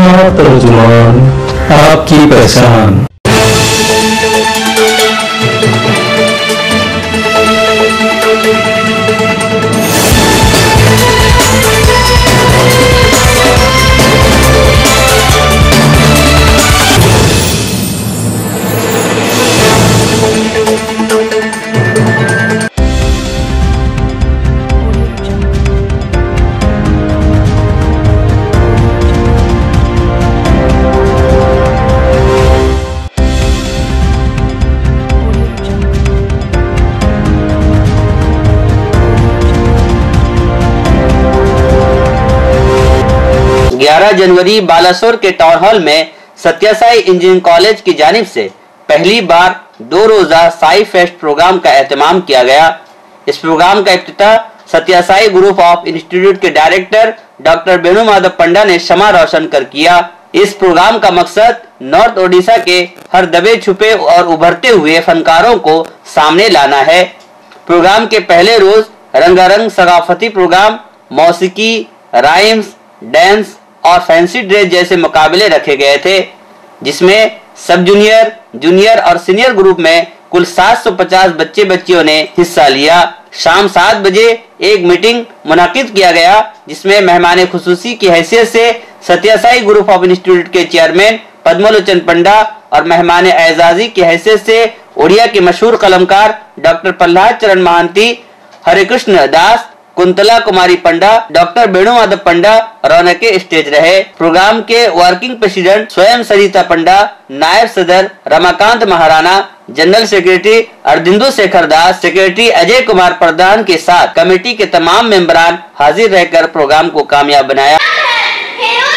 तर्जुमान, आपकी पहचान। 11 जनवरी बालासोर के टाउन हॉल में सत्यासाई इंजीनियरिंग कॉलेज की जानिब से पहली बार 2 रोजा साई फेस्ट प्रोग्राम का एहतमाम किया गया। इस प्रोग्राम का इफ्तिताह सत्यासाई ग्रुप ऑफ इंस्टीट्यूट के डायरेक्टर डॉक्टर वेणु माधव पंडा ने शमा रोशन कर किया। इस प्रोग्राम का मकसद नॉर्थ ओडिशा के हर दबे छुपे और उभरते हुए फनकारों को सामने लाना है। प्रोग्राम के पहले रोज रंगारंग सकाफती प्रोग्राम, मौसीकी, राइम्स, डांस और फैंसी ड्रेस जैसे मुकाबले रखे गए थे, जिसमें सब जूनियर, जूनियर और सीनियर ग्रुप में कुल 750 बच्चे बच्चियों ने हिस्सा लिया। शाम 7 बजे एक मीटिंग मुनाकिद किया गया, जिसमें मेहमान खुसूसी की हैसियत से सत्यासाई ग्रुप ऑफ इंस्टीट्यूट के चेयरमैन पद्मलोचन पंडा और मेहमान एजाजी की हैसियत से ओडिया के मशहूर कलमकार डॉक्टर प्रहलाद चरण महांती, हरे कृष्ण दास, कुंतला कुमारी पंडा, डॉक्टर वेणु माधव पंडा रौनके स्टेज रहे। प्रोग्राम के वर्किंग प्रेसिडेंट स्वयं सरिता पंडा, नायब सदर Ramakant Maharana, general secretary Ardindu Shekhar Das, secretary Ajay Kumar Pradhan के साथ कमेटी के तमाम मेंबरान हाजिर रहकर प्रोग्राम को कामयाब बनाया।